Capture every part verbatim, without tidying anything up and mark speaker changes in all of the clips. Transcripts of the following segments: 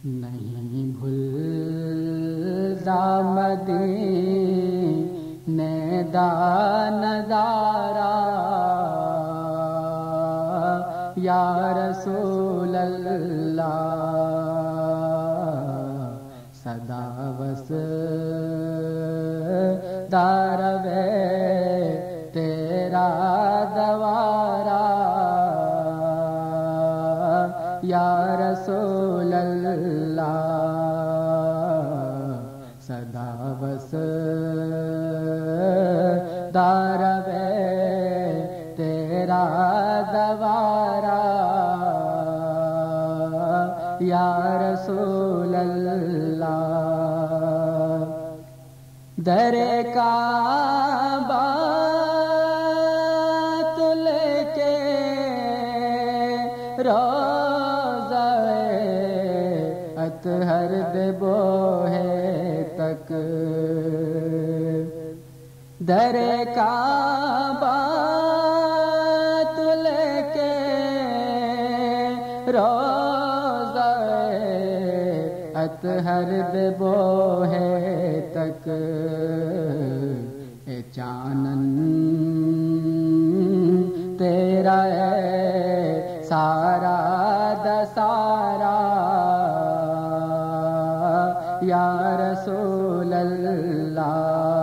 Speaker 1: نہیں بھولتا مدینے دا نظارہ یا رسول اللہ، صدا وصدا روے تیرا دوارا یا رسول اللہ، صدا وصدا روے تیرا دوارا یا رسول اللہ۔ در کعبہ تو لے کے روضہ اطہر دے بوہے تک، در کعبہ تو لے کے روضہ اطہر دے بوہے تک، اے چانن تیرا ہے سارا دسارا یا رسول اللہ،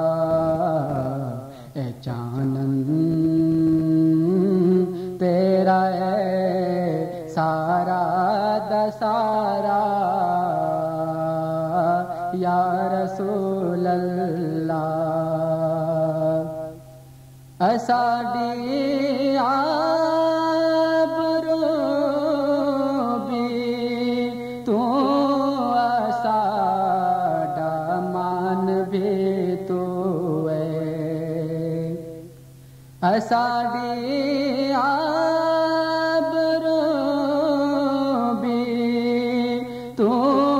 Speaker 1: اے چانن تیرا ہے سارا دسارا یا رسول اللہ۔ اساڈی آبرو بھی تو، اساڈا مان بھی تو ہے، اساڈی آبرو بھی تو،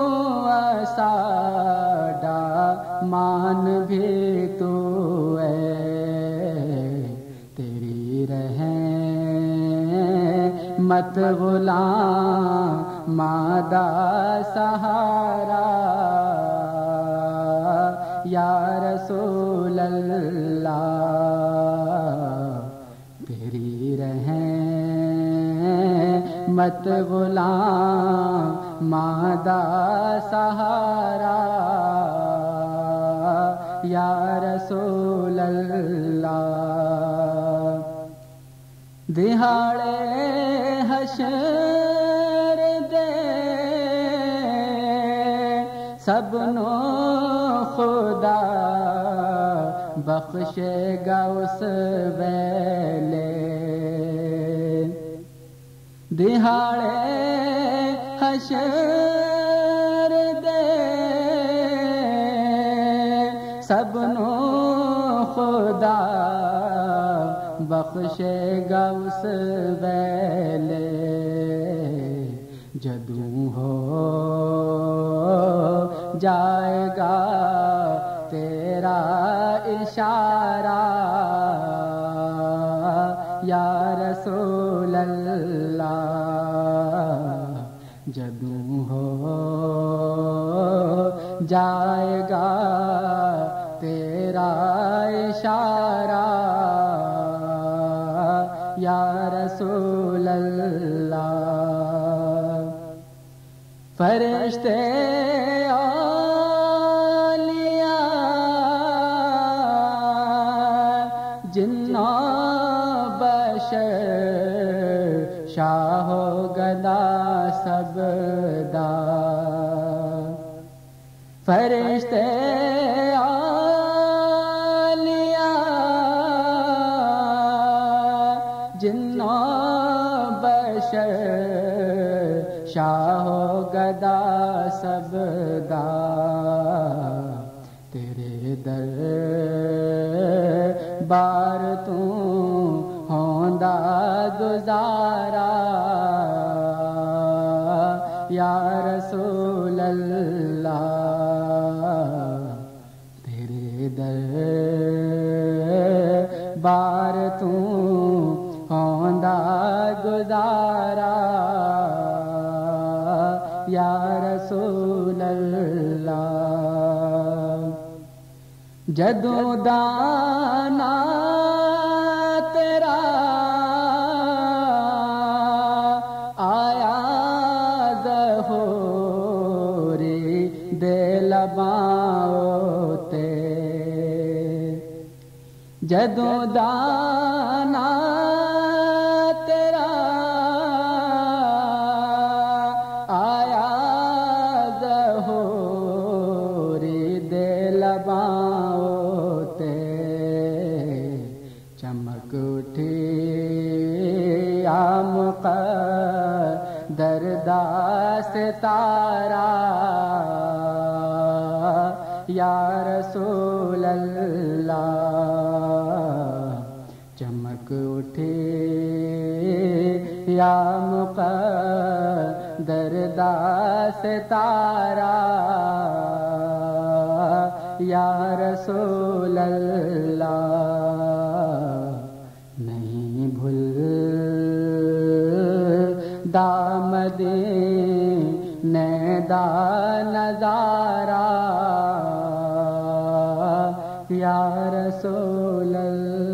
Speaker 1: اساڈا مان بھی تو ہے، تیری رحمت غلام مادہ سہارا یا رسول اللہ، تیری رحمت غلام مادہ سہارا یا رسول اللہ۔ دہاڑے حشر دے سب نو خدا بخشے گا اس ویلے، دہاڑے حشر دے سب نو خدا بخشے گا اس ویلے، جدوں ہو جائے گا تیرا اشارہ یا رسول اللہ، جدوں ہو جائے گا تیرا اشارہ یا رسول اللہ۔ فرشتے اولیاء جنوں بشر شاہ و گدا سب دا، فرشتے جنوں بشر شاہ و گدا سب دا، تیرے در بار تو ہوندا گزارا یا رسول اللہ، تیرے در بار تو ہوندا گزارا یا رسول اللہ جدوں دانا تیرا آیا ظہوری دے لباں تے جدوں دانا تیرا آیا ظہوری دے لباں تے چمک اٹھی یا مقدر دا ستارہ یا رسول اللہ چمک اٹھی یا مقدر دا ستارہ یا رسول اللہ نہیں بھول دامدینے دا نظارہ یا رسول اللہ